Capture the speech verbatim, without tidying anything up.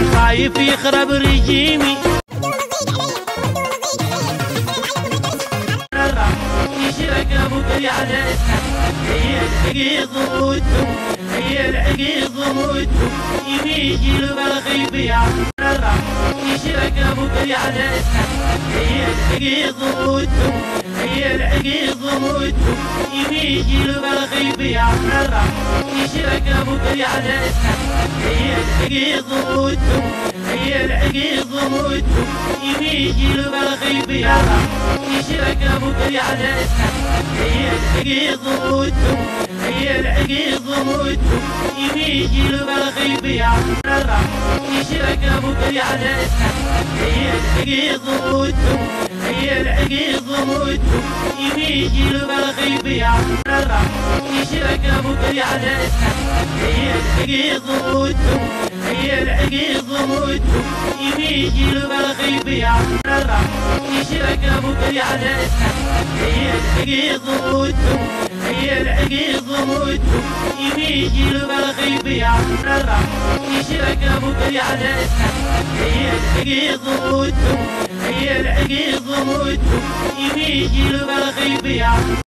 خايف يخرب رجيمي يشرق ابوك على هي العقيد ضموتهم هي العقيد ضموتهم يميجي الباخي بيع يشرق ابوك على هي العقيد ضموتهم هي العقيد ضموتهم يميجي الباخي بيع يشرق ابوك على هي العقيد ضموتهم هي العقيد ضموتهم يميجي الباخي بيع يشرق ابوك على هي العقيد ضموتهم هي العقيد ضموتهم يميجي الباخي بيع يشرق ابوك على هي العقيد ضموتهم هي العقيد ضموتهم يميجي الباخي بيع يشرق ابوك على هي العقيد ضموتهم هي العقيد ضموتهم يميجي الباخي بيع يشرق ابوك على هي العقيد ضموتهم هي العقيد ضموتهم يميجي الباخي بيع يشرق ابوك على هي العقيد ضموتهم هي العقيد ضموتهم يميجي الباخي بيع